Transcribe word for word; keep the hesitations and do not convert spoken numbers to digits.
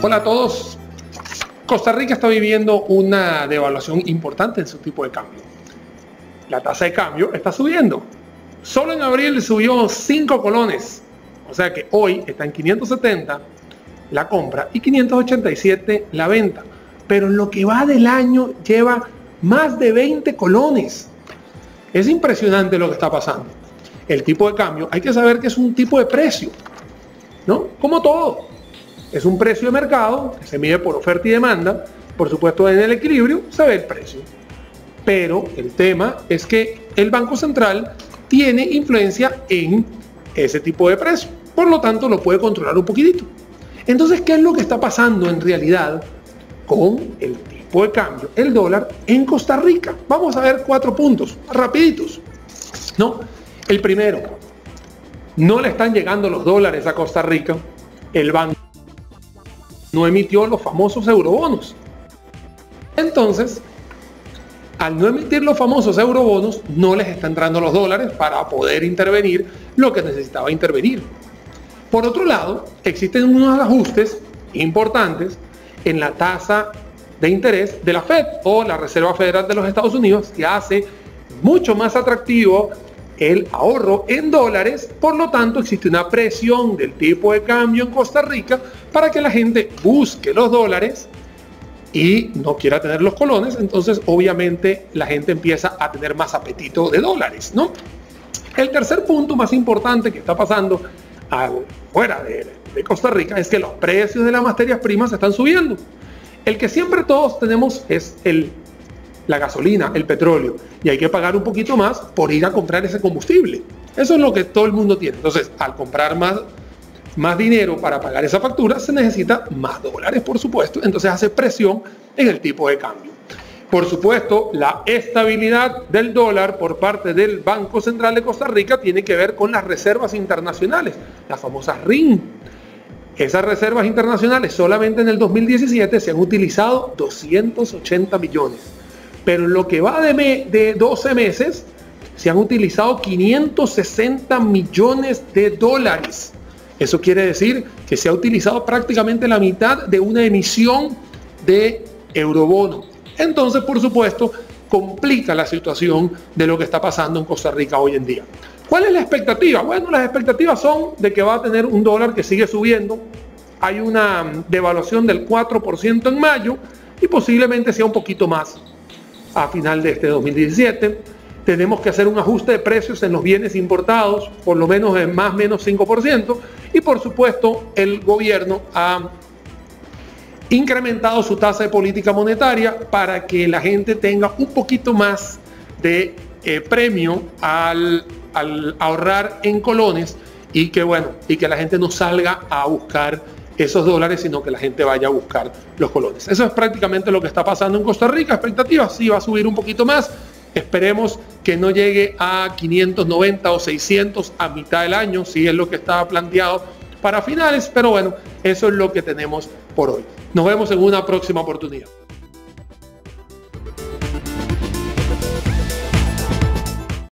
Hola a todos. Costa Rica está viviendo una devaluación importante en su tipo de cambio. La tasa de cambio está subiendo. Solo en abril subió cinco colones. O sea que hoy está en quinientos setenta la compra y quinientos ochenta y siete la venta. Pero en lo que va del año lleva más de veinte colones. Es impresionante lo que está pasando. El tipo de cambio, hay que saber que es un tipo de precio, ¿no? Como todo. Es un precio de mercado que se mide por oferta y demanda. Por supuesto, en el equilibrio se ve el precio. Pero el tema es que el Banco Central tiene influencia en ese tipo de precio. Por lo tanto, lo puede controlar un poquitito. Entonces, ¿qué es lo que está pasando en realidad con el tipo de cambio, el dólar, en Costa Rica? Vamos a ver cuatro puntos, rapiditos. ¿No? El primero, no le están llegando los dólares a Costa Rica. El banco no emitió los famosos eurobonos. Entonces, al no emitir los famosos eurobonos, no les está entrando los dólares para poder intervenir lo que necesitaba intervenir. Por otro lado, existen unos ajustes importantes en la tasa de interés de la Fed o la Reserva Federal de los Estados Unidos, que hace mucho más atractivo el ahorro en dólares. Por lo tanto, existe una presión del tipo de cambio en Costa Rica para que la gente busque los dólares y no quiera tener los colones. Entonces, obviamente, la gente empieza a tener más apetito de dólares, ¿no? El tercer punto más importante que está pasando al, fuera de, de Costa Rica es que los precios de las materias primas están subiendo. El que siempre todos tenemos es el la gasolina, el petróleo, y hay que pagar un poquito más por ir a comprar ese combustible. Eso es lo que todo el mundo tiene. Entonces, al comprar más, más dinero para pagar esa factura, se necesita más dólares, por supuesto. Entonces hace presión en el tipo de cambio. Por supuesto, la estabilidad del dólar por parte del Banco Central de Costa Rica tiene que ver con las reservas internacionales, las famosas R I N. Esas reservas internacionales solamente en el dos mil diecisiete se han utilizado doscientos ochenta millones. Pero en lo que va de, me, de doce meses, se han utilizado quinientos sesenta millones de dólares. Eso quiere decir que se ha utilizado prácticamente la mitad de una emisión de eurobono. Entonces, por supuesto, complica la situación de lo que está pasando en Costa Rica hoy en día. ¿Cuál es la expectativa? Bueno, las expectativas son de que va a tener un dólar que sigue subiendo. Hay una devaluación del cuatro por ciento en mayo y posiblemente sea un poquito más a final de este dos mil diecisiete. Tenemos que hacer un ajuste de precios en los bienes importados, por lo menos en más o menos cinco por ciento. Y por supuesto, el gobierno ha incrementado su tasa de política monetaria para que la gente tenga un poquito más de eh, premio al, al ahorrar en colones y que, bueno, y que la gente no salga a buscar esos dólares, sino que la gente vaya a buscar los colones. Eso es prácticamente lo que está pasando en Costa Rica. Expectativas, sí, va a subir un poquito más. Esperemos que no llegue a quinientos noventa o seiscientos a mitad del año, si es lo que estaba planteado para finales, pero bueno, eso es lo que tenemos por hoy. Nos vemos en una próxima oportunidad.